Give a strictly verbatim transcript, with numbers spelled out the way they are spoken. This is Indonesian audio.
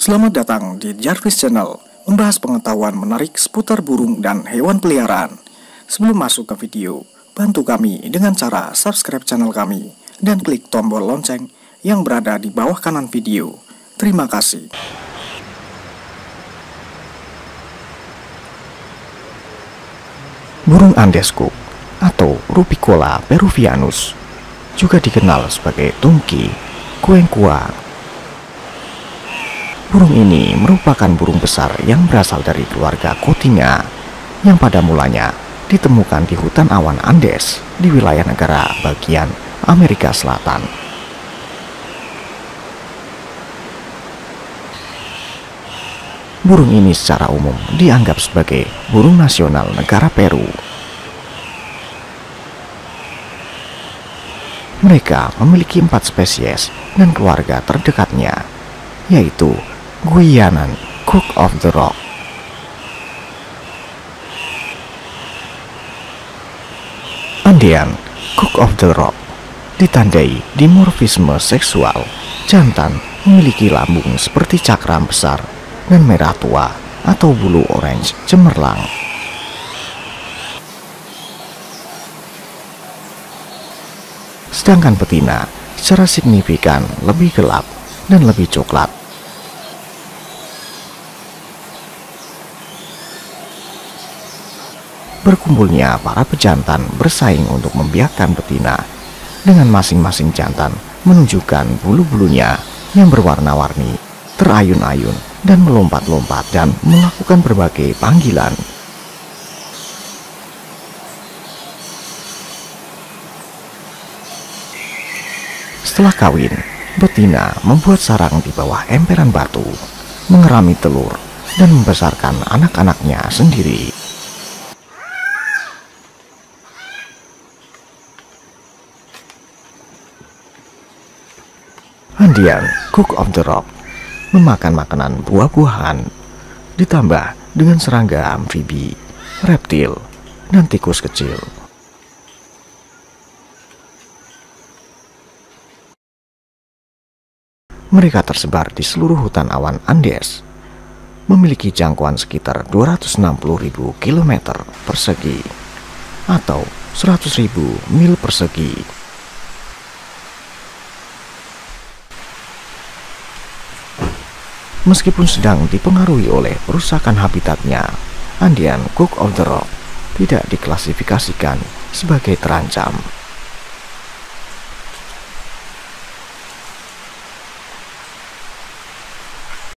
Selamat datang di Jarvis Channel, membahas pengetahuan menarik seputar burung dan hewan peliharaan. Sebelum masuk ke video, bantu kami dengan cara subscribe channel kami dan klik tombol lonceng yang berada di bawah kanan video. Terima kasih. Burung Andes Cook atau Rupicola peruvianus juga dikenal sebagai tungki, kuengkua. Burung ini merupakan burung besar yang berasal dari keluarga Cotinga yang pada mulanya ditemukan di hutan awan Andes di wilayah negara bagian Amerika Selatan. Burung ini secara umum dianggap sebagai burung nasional negara Peru. Mereka memiliki empat spesies dan keluarga terdekatnya, yaitu Guianan Cook of the Rock, Andean Cook of the Rock. Ditandai dimorfisme seksual, jantan memiliki lambung seperti cakram besar dan merah tua atau bulu orange cemerlang. Sedangkan betina secara signifikan lebih gelap dan lebih coklat. Berkumpulnya para pejantan bersaing untuk membiakkan betina, dengan masing-masing jantan menunjukkan bulu-bulunya yang berwarna-warni, terayun-ayun dan melompat-lompat dan melakukan berbagai panggilan. Setelah kawin, betina membuat sarang di bawah emperan batu, mengerami telur, dan membesarkan anak-anaknya sendiri. Andean Cook of the Rock memakan makanan buah-buahan, ditambah dengan serangga amfibi, reptil, dan tikus kecil. Mereka tersebar di seluruh hutan awan Andes, memiliki jangkauan sekitar dua ratus enam puluh ribu kilometer persegi atau seratus ribu mil persegi. Meskipun sedang dipengaruhi oleh perusakan habitatnya, Andean Cook of the Rock tidak diklasifikasikan sebagai terancam.